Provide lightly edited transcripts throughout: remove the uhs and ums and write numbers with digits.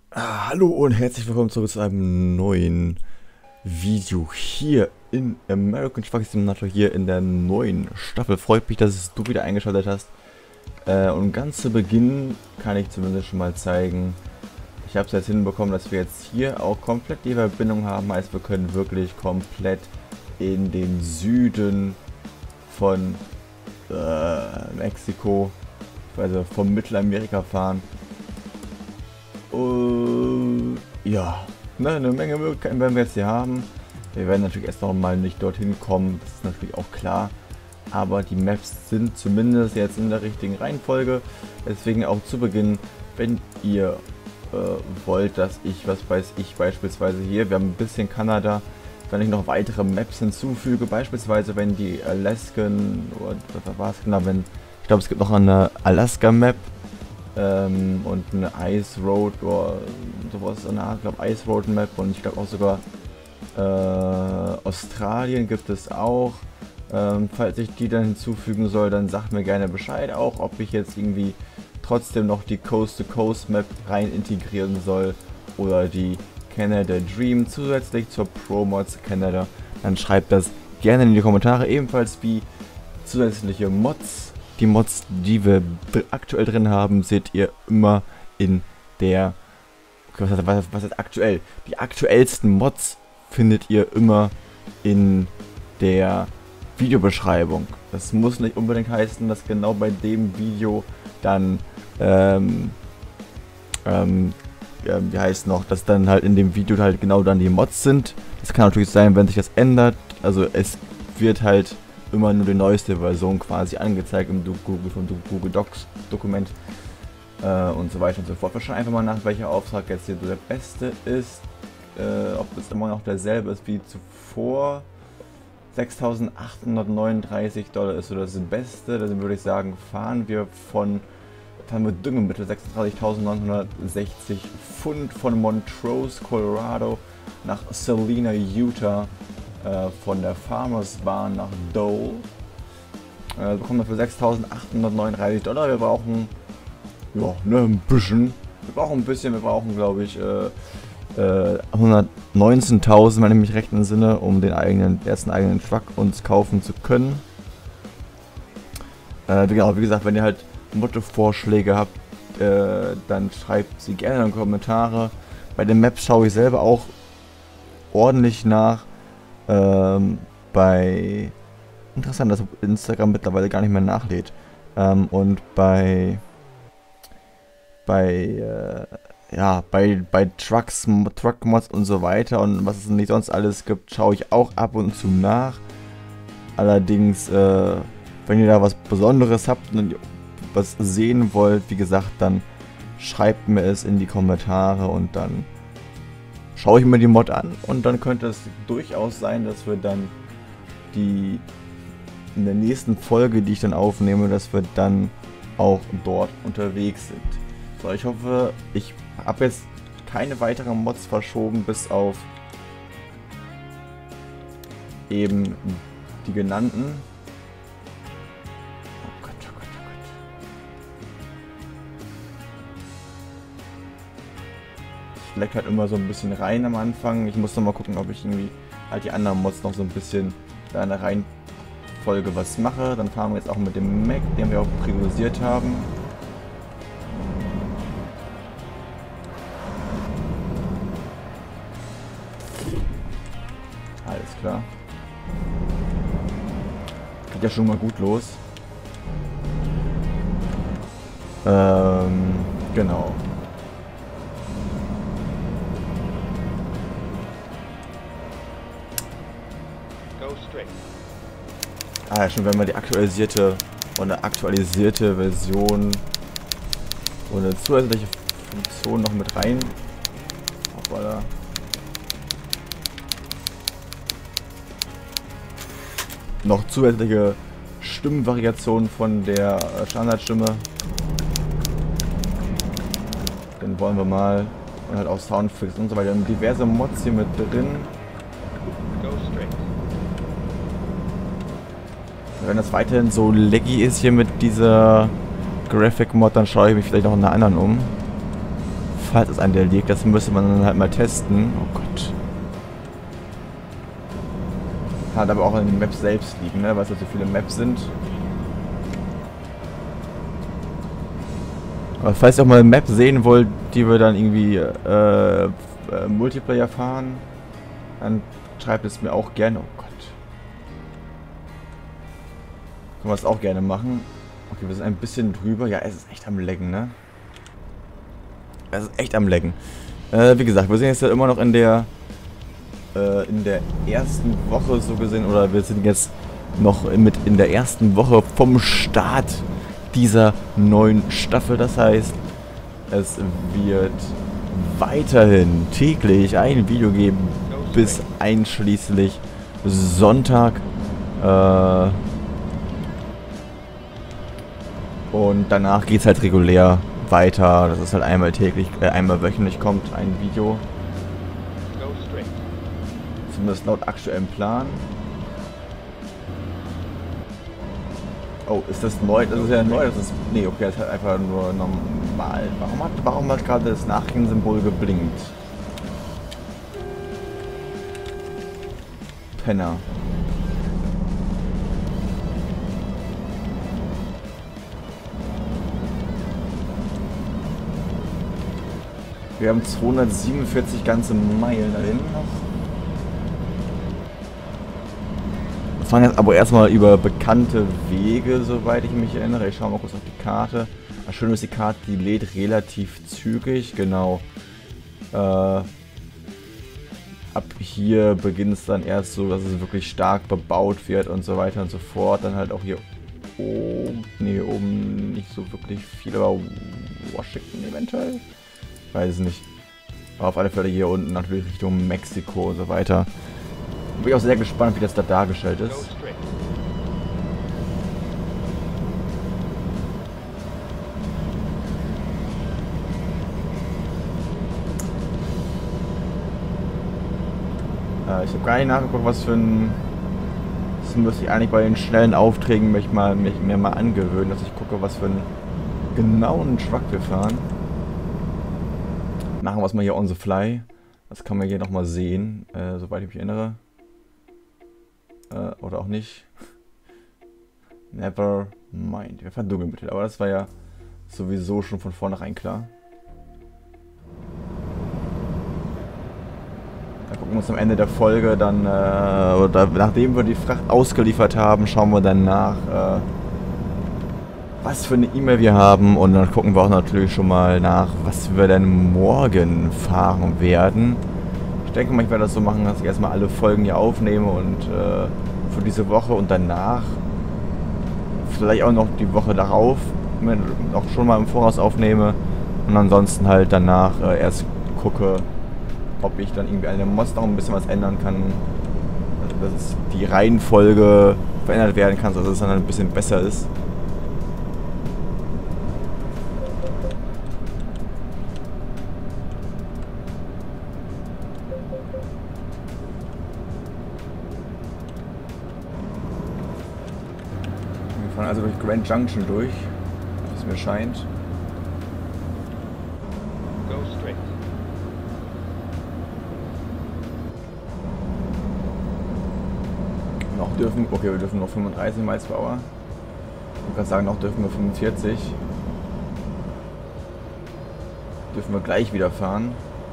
Hallo und herzlich willkommen zurück zu einem neuen Video hier in American Truck Simulator, hier in der neuen Staffel. Freut mich, dass du wieder eingeschaltet hast. Und ganz zu Beginn kann ich zumindest schon mal zeigen, ich habe es jetzt hinbekommen, dass wir jetzt hier auch komplett die Verbindung haben. Heißt, wir können wirklich komplett in den Süden von Mexiko, also von Mittelamerika fahren. Ja, ne, eine Menge Möglichkeiten werden wir jetzt hier haben. Wir werden natürlich erst noch mal nicht dorthin kommen, das ist natürlich auch klar. Aber die Maps sind zumindest jetzt in der richtigen Reihenfolge. Deswegen auch zu Beginn, wenn ihr wollt, dass ich, was weiß ich, beispielsweise hier, wir haben ein bisschen Kanada, wenn ich noch weitere Maps hinzufüge, beispielsweise wenn die Alaskan, oder was war es genau, wenn, ich glaube es gibt noch eine Alaska Map, und eine Ice Road oder sowas in der Art, ich glaube Ice Road Map, und ich glaube auch sogar Australien gibt es auch. Falls ich die dann hinzufügen soll, dann sagt mir gerne Bescheid, auch ob ich jetzt irgendwie trotzdem noch die Coast-to-Coast Map rein integrieren soll oder die Canada Dream zusätzlich zur Pro Mods Canada. Dann schreibt das gerne in die Kommentare, ebenfalls wie zusätzliche Mods. Die Mods, die wir aktuell drin haben, seht ihr immer in der... Was ist aktuell? Die aktuellsten Mods findet ihr immer in der Videobeschreibung. Das muss nicht unbedingt heißen, dass genau bei dem Video dann... wie heißt noch, dass dann halt in dem Video halt genau dann die Mods sind. Das kann natürlich sein, wenn sich das ändert. Also es wird halt immer nur die neueste Version quasi angezeigt im Google Docs Dokument und so weiter und so fort. Wir schauen einfach mal nach, welcher Auftrag jetzt hier der beste ist. Ob es immer noch derselbe ist wie zuvor. $6.839 ist so das Beste. Dann würde ich sagen, fahren wir Düngemittel 36.960 Pfund von Montrose, Colorado nach Salina, Utah. Von der Farmers Bahn nach Dole. Bekommen wir für $6.839. Wir brauchen ja, ne, ein bisschen. Wir brauchen ein bisschen, wir brauchen glaube ich 119.000, wenn ich mich recht entsinne, um den ersten eigenen Truck uns kaufen zu können. Genau, wie gesagt, wenn ihr halt Motto-Vorschläge habt, dann schreibt sie gerne in die Kommentare. Bei den Maps schaue ich selber auch ordentlich nach. Interessant, dass Instagram mittlerweile gar nicht mehr nachlädt. Und bei Truck-Mods und so weiter und was es nicht sonst alles gibt, schaue ich auch ab und zu nach. Allerdings, wenn ihr da was Besonderes habt und was sehen wollt, wie gesagt, dann schreibt mir es in die Kommentare und dann schaue ich mir die Mod an, und dann könnte es durchaus sein, dass wir dann in der nächsten Folge, die ich dann aufnehme, dass wir dann auch dort unterwegs sind. So, ich hoffe, ich habe jetzt keine weiteren Mods verschoben, bis auf eben die genannten. Oh Gott, oh Gott, oh Gott. Leckt halt immer so ein bisschen rein am Anfang. Ich muss noch mal gucken, ob ich irgendwie halt die anderen Mods noch so ein bisschen da in der Reihenfolge was mache. Dann fahren wir jetzt auch mit dem Mac, den wir auch priorisiert haben. Alles klar. Geht ja schon mal gut los. Genau. Ah ja, schon, wenn wir die aktualisierte Version und eine zusätzliche Funktion noch mit rein. Hoppala. Noch zusätzliche Stimmenvariationen von der Standardstimme. Dann wollen wir mal, und halt auch Soundfix und so weiter. Und diverse Mods hier mit drin. Wenn das weiterhin so laggy ist hier mit dieser Graphic Mod, dann schaue ich mich vielleicht noch in einer anderen um. falls es an der liegt. Das müsste man dann halt mal testen. Oh Gott. Hat aber auch an den Maps selbst liegen, ne? Weil es halt so viele Maps sind. Aber falls ihr auch mal eine Map sehen wollt, die wir dann irgendwie Multiplayer fahren, dann schreibt es mir auch gerne. Oh Gott. Können wir es auch gerne machen. Okay, wir sind ein bisschen drüber. Ja, es ist echt am Laggen, ne? Es ist echt am Laggen. Wie gesagt, wir sind jetzt ja immer noch in der ersten Woche so gesehen, oder wir sind jetzt noch mit in der ersten Woche vom Start dieser neuen Staffel. Das heißt, es wird weiterhin täglich ein Video geben, bis einschließlich Sonntag. Und danach geht es halt regulär weiter. Das ist halt einmal täglich, einmal wöchentlich kommt ein Video. Zumindest laut aktuellem Plan. Oh, ist das neu? Das ist ja neu. Das ist. Nee, okay, das ist halt einfach nur normal. Warum hat gerade das Nachrichtensymbol geblinkt? Penner. Wir haben 247 ganze Meilen dahin noch. Wir fahren jetzt aber erstmal über bekannte Wege, soweit ich mich erinnere. Ich schaue mal kurz auf die Karte. Das Schöne ist, die Karte, die lädt relativ zügig, genau. Ab hier beginnt es dann erst so, dass es wirklich stark bebaut wird und so weiter und so fort. Dann halt auch hier oben, nee, oben nicht so wirklich viel, aber Washington eventuell. Weiß es nicht. Aber auf alle Fälle hier unten natürlich Richtung Mexiko und so weiter. Bin ich auch sehr gespannt, wie das da dargestellt ist. Ich habe gar nicht nachgeguckt, was für ein... Das müsste ich eigentlich bei den schnellen Aufträgen mir mal angewöhnen, dass ich gucke, was für einen genauen Truck wir fahren. Machen wir es mal hier on the fly. Das kann man hier nochmal sehen, soweit ich mich erinnere. Oder auch nicht. Never mind. Wir fahren Dunkelmittel, aber das war ja sowieso schon von vornherein klar. Dann gucken wir uns am Ende der Folge dann, oder nachdem wir die Fracht ausgeliefert haben, schauen wir dann nach, was für eine E-Mail wir haben, und dann gucken wir auch natürlich schon mal nach, was wir denn morgen fahren werden. Ich denke mal, ich werde das so machen, dass ich erstmal alle Folgen hier aufnehme und für diese Woche und danach vielleicht auch noch die Woche darauf auch schon mal im Voraus aufnehme und ansonsten halt danach erst gucke, ob ich dann irgendwie an dem Mods noch ein bisschen was ändern kann, also dass die Reihenfolge verändert werden kann, sodass es dann ein bisschen besser ist. Wir fahren also durch Grand Junction durch, wie es mir scheint. Noch dürfen, okay, wir dürfen noch 35 Miles per Hour. Ich kann sagen, noch dürfen wir 45. Dürfen wir gleich wieder fahren.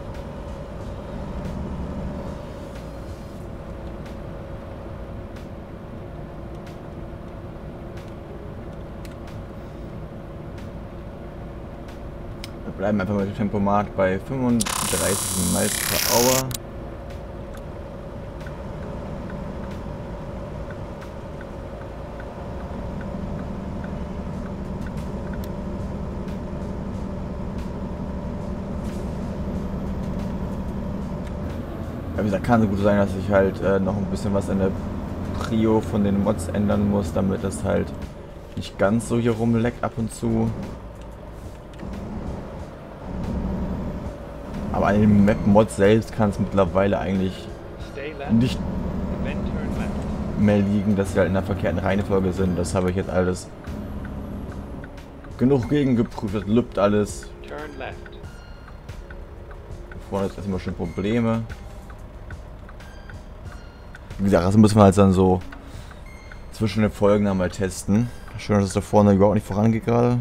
Wir bleiben einfach mit dem Tempomat bei 35 Miles per Hour. Ja, wie gesagt, kann so gut sein, dass ich halt noch ein bisschen was an der Prio von den Mods ändern muss, damit es halt nicht ganz so hier rumleckt ab und zu. Aber an den Map-Mods selbst kann es mittlerweile eigentlich nicht mehr liegen, dass sie halt in der verkehrten Reihenfolge sind. Das habe ich jetzt alles genug gegengeprüft, das lübt alles. Vorne ist immer schon Probleme. Wie gesagt, das müssen wir halt dann so zwischen den Folgen einmal testen. Schön, dass es da vorne überhaupt nicht vorangeht gerade.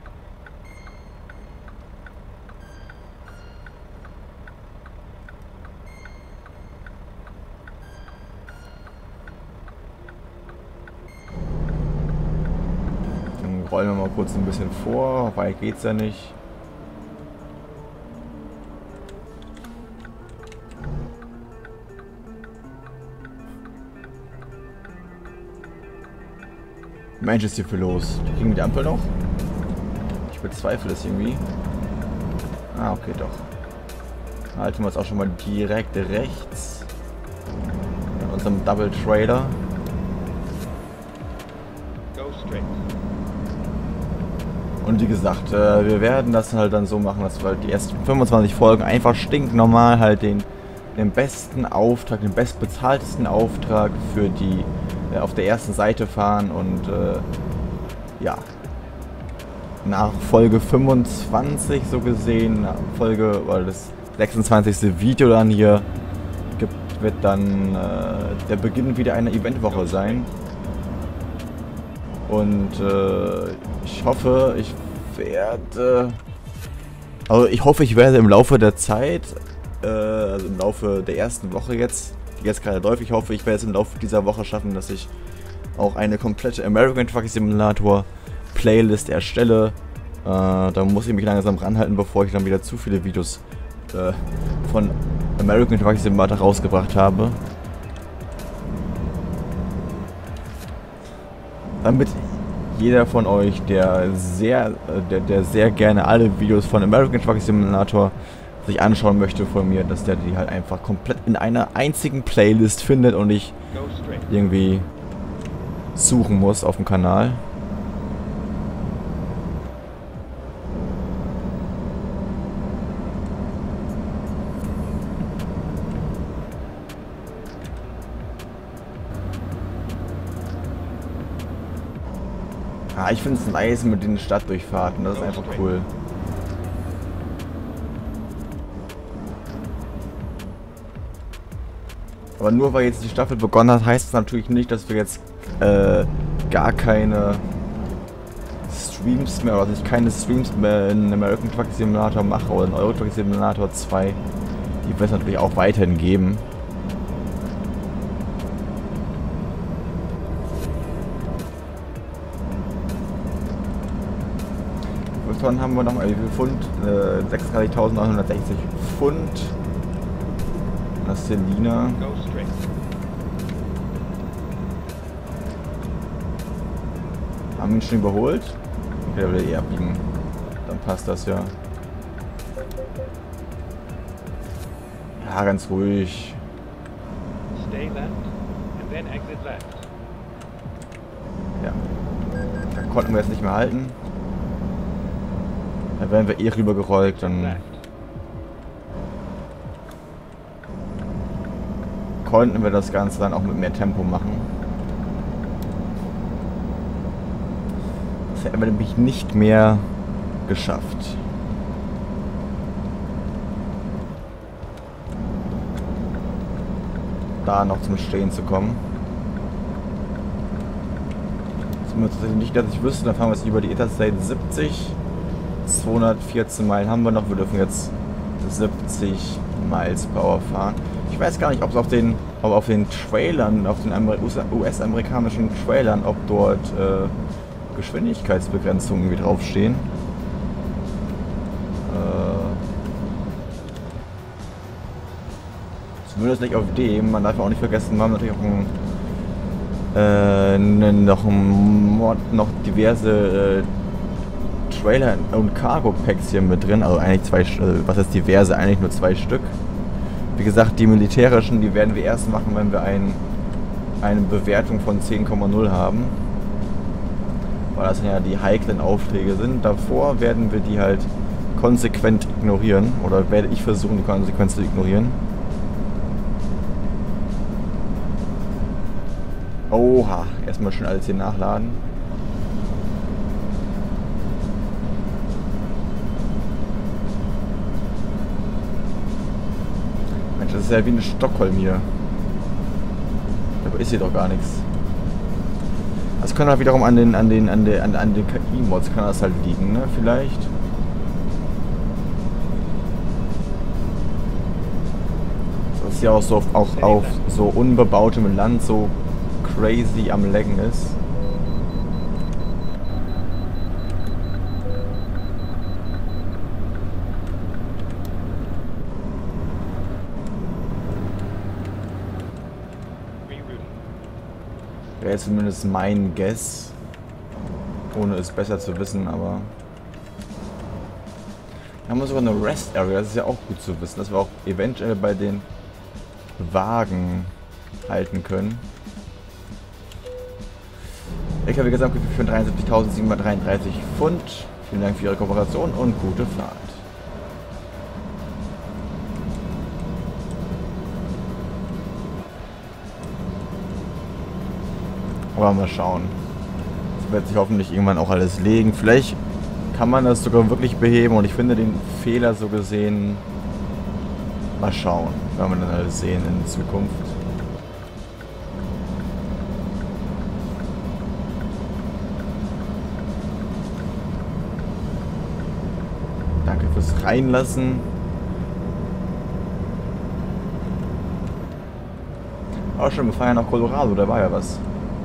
Dann rollen wir mal kurz ein bisschen vor. Weit geht's ja nicht. Mensch, ist hier viel los. Die kriegen die Ampel noch? Ich bezweifle es irgendwie. Ah, okay, doch. Halten wir uns auch schon mal direkt rechts. In unserem Double Trailer. Und wie gesagt, wir werden das halt dann so machen, dass wir halt die ersten 25 Folgen einfach stinknormal halt den besten Auftrag, den bestbezahltesten Auftrag für die auf der ersten Seite fahren und ja, nach Folge 25 so gesehen, weil das 26. Video dann hier gibt, wird dann der Beginn wieder einer Eventwoche sein. Und ich hoffe, ich werde im Laufe der Zeit, also im Laufe der ersten Woche jetzt, die jetzt gerade läuft, ich hoffe, ich werde es im Laufe dieser Woche schaffen, dass ich auch eine komplette American Truck Simulator Playlist erstelle. Da muss ich mich langsam ranhalten, bevor ich dann wieder zu viele Videos von American Truck Simulator rausgebracht habe. Damit jeder von euch, der sehr gerne alle Videos von American Truck Simulator sich anschauen möchte von mir, dass der die halt einfach komplett in einer einzigen Playlist findet und ich irgendwie suchen muss auf dem Kanal. Ah, ich finde es nice mit den Stadtdurchfahrten, das ist einfach cool. Aber nur weil jetzt die Staffel begonnen hat, heißt es natürlich nicht, dass wir jetzt gar keine Streams mehr, oder dass ich keine Streams mehr in American Truck Simulator mache oder in Euro Truck Simulator 2. Die wird es natürlich auch weiterhin geben. Wie viel Tonnen haben wir nochmal? Wie viel Pfund? 36.960 Pfund. Das ist Selina. Haben wir ihn schon überholt? Okay, der will eh abbiegen. Dann passt das ja. Ja, ganz ruhig. Ja. Da konnten wir jetzt nicht mehr halten. Da wären wir eh rübergerollt, dann konnten wir das Ganze dann auch mit mehr Tempo machen. Das hätten wir nämlich nicht mehr geschafft. Da noch zum Stehen zu kommen. Zumindest nicht, dass ich wüsste, dann fahren wir jetzt über die Interstate 70. 214 Meilen haben wir noch, wir dürfen jetzt 70 Miles per Hour fahren. Ich weiß gar nicht, ob es auf den Trailern, auf den US-amerikanischen Trailern, ob dort Geschwindigkeitsbegrenzungen irgendwie draufstehen. Zumindest nicht auf dem. Man darf auch nicht vergessen, wir haben natürlich auch noch diverse Trailer und Cargo Packs hier mit drin, also eigentlich was ist diverse, eigentlich nur 2 Stück. Wie gesagt, die militärischen, die werden wir erst machen, wenn wir eine Bewertung von 10,0 haben. Weil das ja die heiklen Aufträge sind. Davor werden wir die halt konsequent ignorieren, oder werde ich versuchen, die konsequent zu ignorieren. Oha, erstmal schön alles hier nachladen. Das ist ja wie eine Stockholm hier. Aber ist hier doch gar nichts. Das kann halt wiederum an den KI-Mods kann das halt liegen, ne? Vielleicht. Das ist ja auch so auf so unbebautem Land so crazy am Laggen ist. Wäre zumindest mein Guess. Ohne es besser zu wissen, aber... Hier haben wir sogar eine Rest Area, das ist ja auch gut zu wissen, dass wir auch eventuell bei den Wagen halten können. LKW Gesamtgefühl für 73.733 Pfund. Vielen Dank für Ihre Kooperation und gute Fahrt. Aber mal schauen. Das wird sich hoffentlich irgendwann auch alles legen. Vielleicht kann man das sogar wirklich beheben und ich finde den Fehler so gesehen. Mal schauen, werden wir dann alles sehen in Zukunft. Danke fürs Reinlassen. Auch schon, wir fahren ja nach Colorado, da war ja was.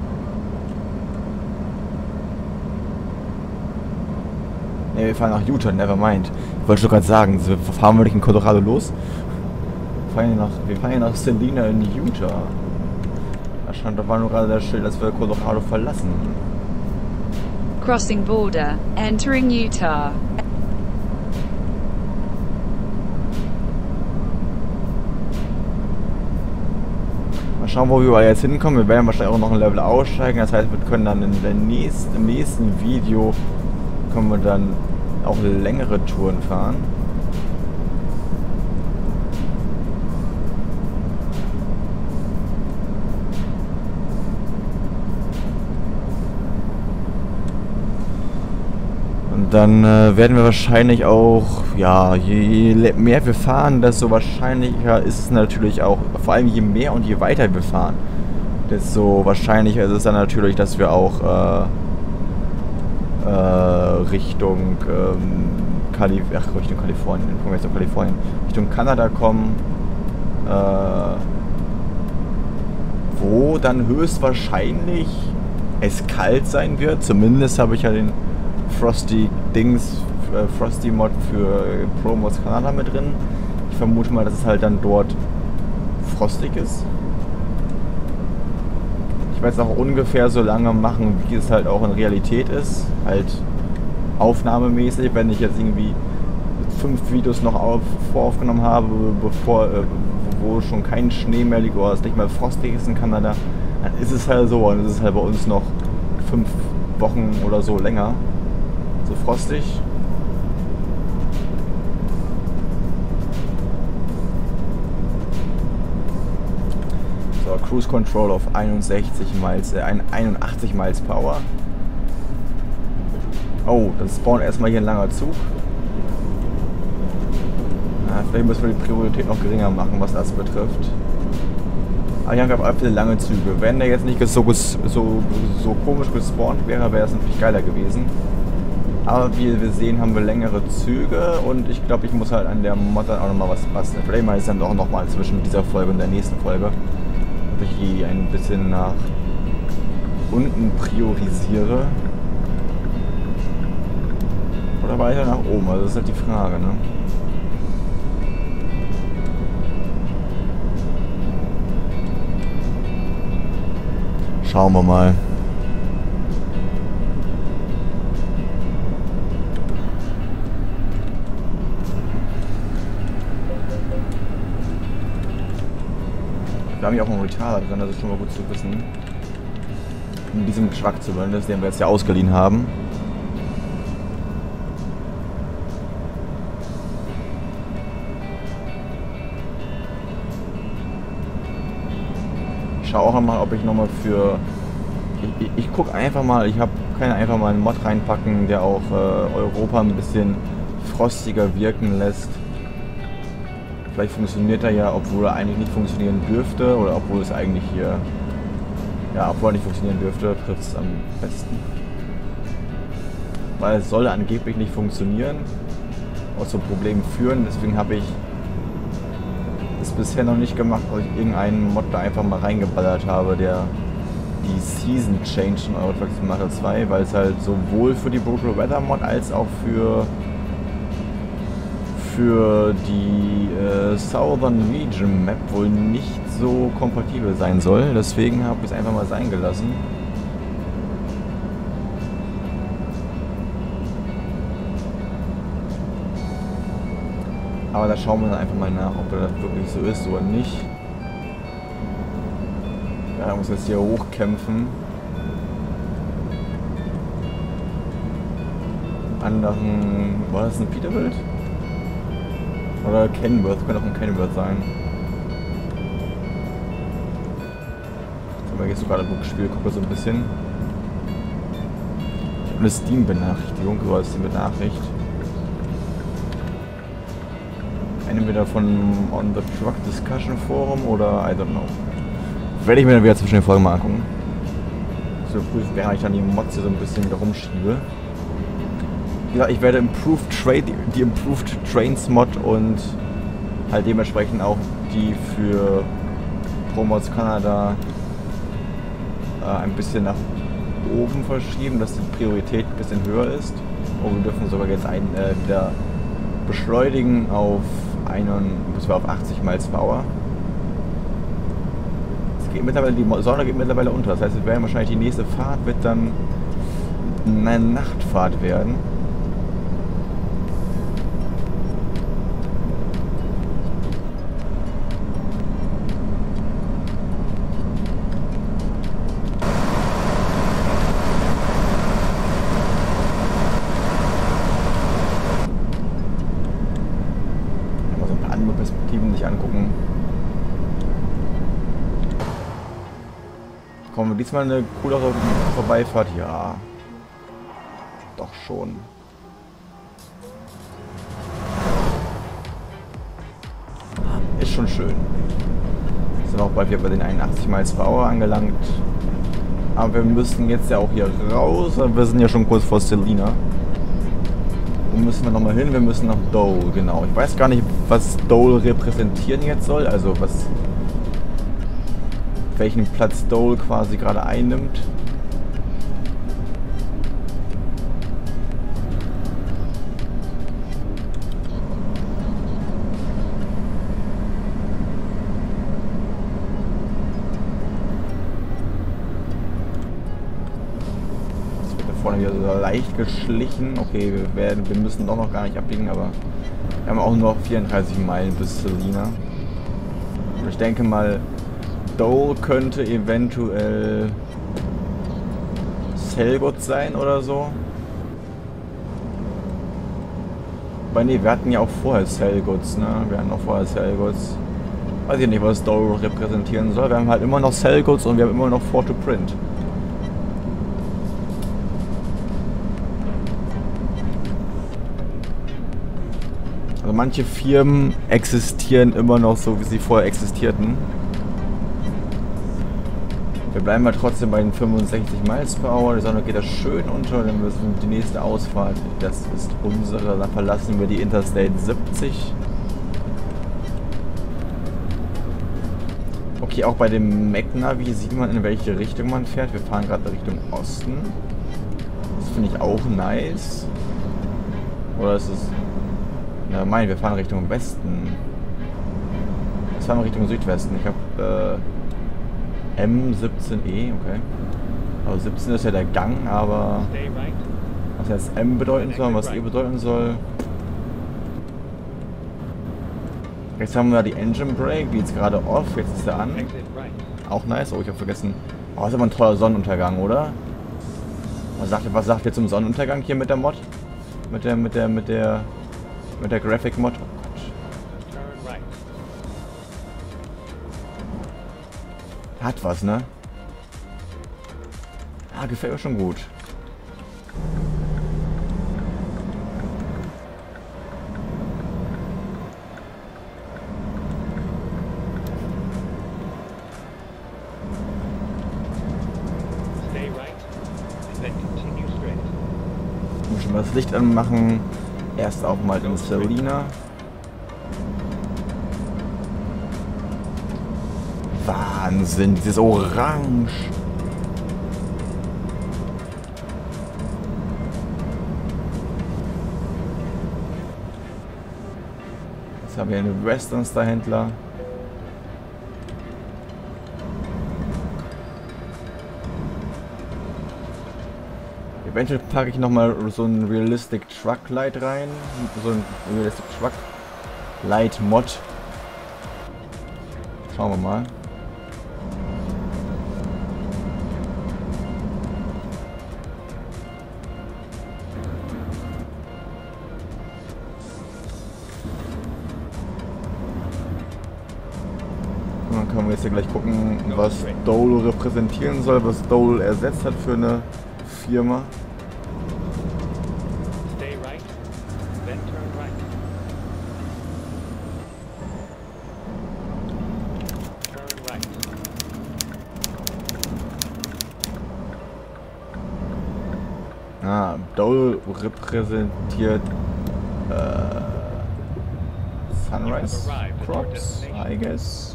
Ne, wir fahren nach Utah, never mind. Ich wollte schon gerade sagen, fahren wir nicht in Colorado los? Wir fahren ja nach Salina in Utah. Da war nur gerade das Schild, dass wir Colorado verlassen. Crossing border, entering Utah. Mal schauen, wo wir jetzt hinkommen. Wir werden wahrscheinlich auch noch ein Level aussteigen. Das heißt, wir können dann im nächsten Video können wir dann auch längere Touren fahren. Und dann werden wir wahrscheinlich auch, ja, je mehr wir fahren, desto wahrscheinlicher ist es natürlich auch, vor allem je mehr und je weiter wir fahren, desto wahrscheinlicher ist es dann natürlich, dass wir auch Richtung Kalifornien, Richtung Kanada kommen, wo dann höchstwahrscheinlich es kalt sein wird. Zumindest habe ich ja den Frosty Mod für Pro Mods Kanada mit drin. Ich vermute mal, dass es halt dann dort frostig ist. Ich werde es auch ungefähr so lange machen, wie es halt auch in Realität ist. Halt aufnahmemäßig, wenn ich jetzt irgendwie 5 Videos noch voraufgenommen habe, wo schon kein Schnee mehr liegt oder es nicht mehr frostig ist in Kanada, dann ist es halt so. Und es ist halt bei uns noch 5 Wochen oder so länger. So frostig. So, Cruise Control auf 81 Miles per Hour. Oh, dann spawnt erstmal hier ein langer Zug. Ja, vielleicht müssen wir die Priorität noch geringer machen, was das betrifft. Aber hier gab es viele lange Züge. Wenn der jetzt nicht so komisch gespawnt wäre, wäre es natürlich geiler gewesen. Aber wie wir sehen, haben wir längere Züge und ich glaube, ich muss halt an der Mod dann auch nochmal was basteln. Vielleicht mache ich es dann auch nochmal zwischen dieser Folge und der nächsten Folge. Ob ich die ein bisschen nach unten priorisiere. Oder weiter nach oben, also das ist halt die Frage, ne? Schauen wir mal. Wir haben hier auch einen Retarder drin, das ist schon mal gut zu wissen. In diesem Truck zumindest, den wir jetzt ja ausgeliehen haben. Ich schaue auch mal, ob ich nochmal für... Ich gucke einfach mal, kann einfach mal einen Mod reinpacken, der auch Europa ein bisschen frostiger wirken lässt. Vielleicht funktioniert er ja, obwohl er eigentlich nicht funktionieren dürfte. Oder obwohl es eigentlich hier... Ja, obwohl er nicht funktionieren dürfte, trifft es am besten. Weil es soll angeblich nicht funktionieren. Auch zu Problemen führen. Deswegen habe ich es bisher noch nicht gemacht, weil ich irgendeinen Mod da einfach mal reingeballert habe, der die Season Change in Euro Truck Simulator 2, weil es halt sowohl für die Brutal Weather Mod als auch für die Southern Region Map wohl nicht so kompatibel sein soll. Deswegen habe ich es einfach mal sein gelassen. Aber da schauen wir dann einfach mal nach, ob das wirklich so ist oder nicht. Ja, muss jetzt hier hochkämpfen. Anderen... War das ein Peterbilt? Oder Kenworth, könnte auch ein Kenworth sein. Aber jetzt gerade im Spiel, gucke so ein bisschen. Ich habe eine Steam-Benachrichtigung, so als Steam-Benachricht. Entweder von On the Truck Discussion Forum oder I don't know. Werde ich mir dann wieder zwischen den Folgen mal angucken. So prüfen, während ich dann die Mods hier so ein bisschen wieder rumschiebe. Wie gesagt, ich werde die Improved Trains Mod und halt dementsprechend auch die für Promods Kanada ein bisschen nach oben verschieben, dass die Priorität ein bisschen höher ist. Und wir dürfen sogar jetzt wieder beschleunigen auf 80 Miles per Hour. Die Sonne geht mittlerweile unter, das heißt, wir werden wahrscheinlich die nächste Fahrt wird dann eine Nachtfahrt werden. Angucken. Kommen wir diesmal eine coolere Vorbeifahrt? Ja. Doch schon. Ist schon schön. Sind auch bald wieder bei den 81 Miles per Hour angelangt. Aber wir müssen jetzt ja auch hier raus. Wir sind ja schon kurz vor Salina. Wo müssen wir nochmal hin? Wir müssen nach Dole, genau. Ich weiß gar nicht, was Dole repräsentieren jetzt soll. Also welchen Platz Dole quasi gerade einnimmt. Vorne wieder so leicht geschlichen. Okay, wir müssen doch noch gar nicht abbiegen, aber wir haben auch nur noch 34 Meilen bis Salina. Und ich denke mal, Dole könnte eventuell Selgut sein oder so. Aber nee, wir hatten ja auch vorher Selguts, ne? Wir hatten auch vorher Selguts. Weiß ich nicht, was Dole repräsentieren soll. Wir haben halt immer noch Selguts und wir haben immer noch Fort-to-Print. Also manche Firmen existieren immer noch so, wie sie vorher existierten. Wir bleiben halt trotzdem bei den 65 Miles per Hour. Die Sonne geht da schön unter. Dann müssen die nächste Ausfahrt, das ist unsere. Dann verlassen wir die Interstate 70. Okay, auch bei dem Mac-Navi sieht man, in welche Richtung man fährt. Wir fahren gerade Richtung Osten. Das finde ich auch nice. Oder ist es... Ja, wir fahren Richtung Westen. Jetzt fahren wir Richtung Südwesten. Ich habe M17E, okay. Also 17 ist ja der Gang, aber was jetzt M bedeuten soll und was E bedeuten soll. Jetzt haben wir die Engine Brake, die ist gerade off, jetzt ist er an. Auch nice. Oh, ich habe vergessen. Oh, das ist aber ein toller Sonnenuntergang, oder? Was sagt ihr zum Sonnenuntergang hier mit der Mod? Mit der Graphic Mod. Oh Gott. Hat was, ne? Ah, gefällt mir schon gut. schon mal das Licht anmachen. Erst auch mal in Selina. Wahnsinn, dieses Orange. Jetzt haben wir einen Western Star Händler. Eventuell packe ich nochmal so ein Realistic Truck Light rein. So ein Realistic Truck Light Mod. Schauen wir mal. Und dann können wir jetzt hier gleich gucken, was Dole repräsentieren soll, was Dole ersetzt hat für eine Firma. Dole repräsentiert Sunrise Crops, I guess.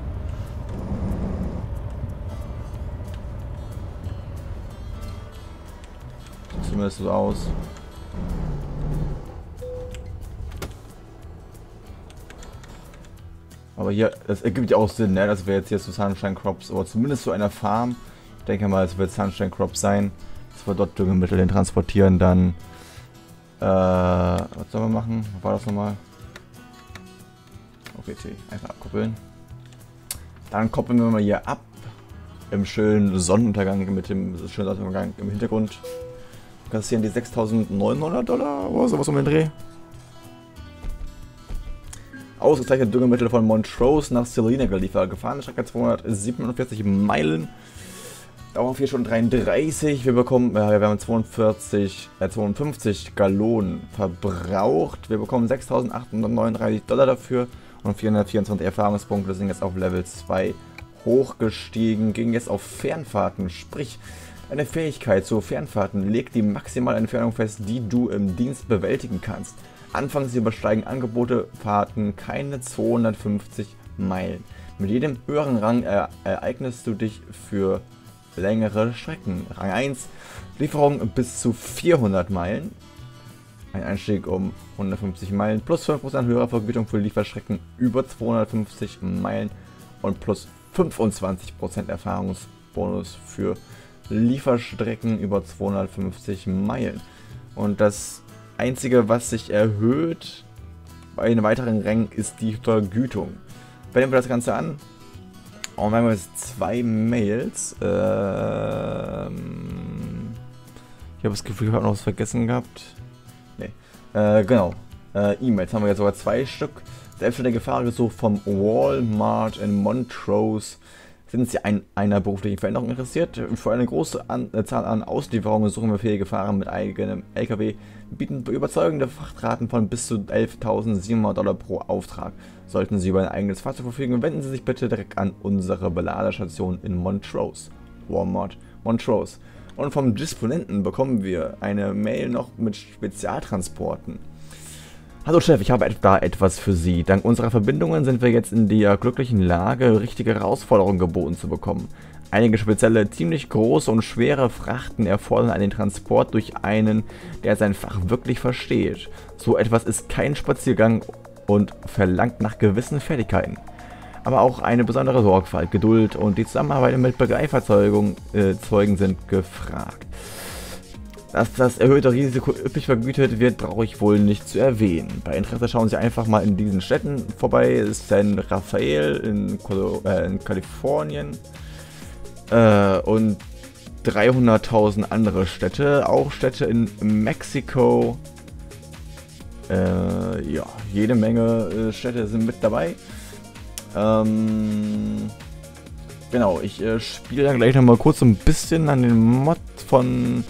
Sieht zumindest so aus. Aber hier, das ergibt ja auch Sinn, ne? Das wäre jetzt hier zu Sunshine Crops, aber zumindest zu einer Farm. Ich denke mal, es wird Sunshine Crops sein. Dass wir dort Düngemittel hin transportieren, dann was sollen wir machen? Was war das nochmal? OPT, einfach abkoppeln. Dann koppeln wir mal hier ab. Im schönen Sonnenuntergang, mit dem schönen Sonnenuntergang im Hintergrund. Kassieren die $6.900 oder sowas um den Dreh. Ausgezeichnete Düngemittel von Montrose nach Selina geliefert. Gefahrenstrecke 247 Meilen. Dauer 4 Stunden 33. Wir bekommen, wir haben 52 Gallonen verbraucht. Wir bekommen $6.839 dafür und 424 Erfahrungspunkte. Wir sind jetzt auf Level 2 hochgestiegen. Gehen jetzt auf Fernfahrten. Sprich, eine Fähigkeit zu Fernfahrten legt die maximale Entfernung fest, die du im Dienst bewältigen kannst. Anfangs übersteigen Angebote Fahrten keine 250 Meilen. Mit jedem höheren Rang ereignest du dich für längere Strecken. Rang 1, Lieferung bis zu 400 Meilen. Ein Einstieg um 150 Meilen plus 5% höhere Vergütung für Lieferstrecken über 250 Meilen und plus 25% Erfahrungsbonus für Lieferstrecken über 250 Meilen. Und das Einzige, was sich erhöht bei den weiteren Rängen, ist die Vergütung. Wenden wir das Ganze an. Und wir haben jetzt 2 Mails. Ich habe das Gefühl, ich habe noch was vergessen gehabt. Nee. Genau. E-Mails haben wir jetzt sogar 2 Stück. Selbstständige Fahrergesuch vom Walmart in Montrose. Sind Sie an einer beruflichen Veränderung interessiert? Für eine große Zahl an Auslieferungen suchen wir fähige Fahrer mit eigenem LKW. Wir bieten überzeugende Frachtraten von bis zu $11.700 pro Auftrag. Sollten Sie über ein eigenes Fahrzeug verfügen, wenden Sie sich bitte direkt an unsere Beladestation in Montrose. Walmart Montrose. Und vom Disponenten bekommen wir eine Mail noch mit Spezialtransporten. Hallo Chef, ich habe da etwas für Sie. Dank unserer Verbindungen sind wir jetzt in der glücklichen Lage, richtige Herausforderungen geboten zu bekommen. Einige spezielle, ziemlich große und schwere Frachten erfordern einen Transport durch einen, der sein Fach wirklich versteht. So etwas ist kein Spaziergang und verlangt nach gewissen Fertigkeiten. Aber auch eine besondere Sorgfalt, Geduld und die Zusammenarbeit mit Begleitfahrzeugen sind gefragt. Dass das erhöhte Risiko üppig vergütet wird, brauche ich wohl nicht zu erwähnen. Bei Interesse schauen Sie einfach mal in diesen Städten vorbei. San Rafael in Kalifornien und 300.000 andere Städte. Auch Städte in Mexiko. Ja, jede Menge Städte sind mit dabei. Genau, ich spiele dann gleich nochmal kurz so ein bisschen an den Mod von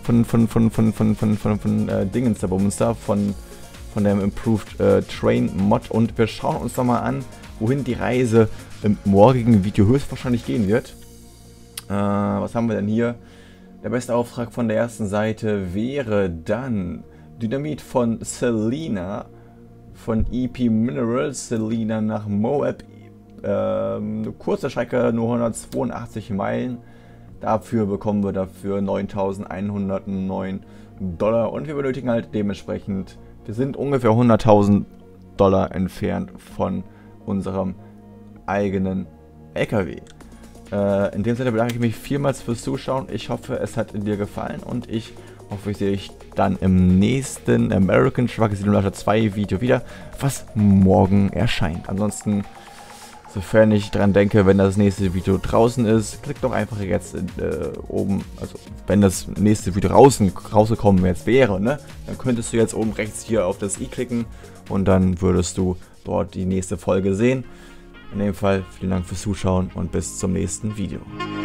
Dingens der Bumster, von dem Improved Train Mod, und wir schauen uns doch mal an, wohin die Reise im morgigen Video höchstwahrscheinlich gehen wird. Was haben wir denn hier? Der beste Auftrag von der ersten Seite wäre dann Dynamit von Selena, von EP Minerals, Selena nach Moab. Eine kurze Strecke, nur 182 Meilen. Dafür bekommen wir dafür 9.109 $. Und wir benötigen halt dementsprechend, wir sind ungefähr 100.000 $ entfernt von unserem eigenen LKW. In dem Sinne bedanke ich mich vielmals fürs Zuschauen. Ich hoffe, es hat dir gefallen und ich hoffe, ich sehe dich dann im nächsten American Truck Simulator 2 Video wieder, was morgen erscheint. Ansonsten, sofern ich dran denke, wenn das nächste Video draußen ist, klick doch einfach jetzt oben, also wenn das nächste Video rausgekommen jetzt wäre, ne, dann könntest du jetzt oben rechts hier auf das i klicken und dann würdest du dort die nächste Folge sehen. In dem Fall vielen Dank fürs Zuschauen und bis zum nächsten Video.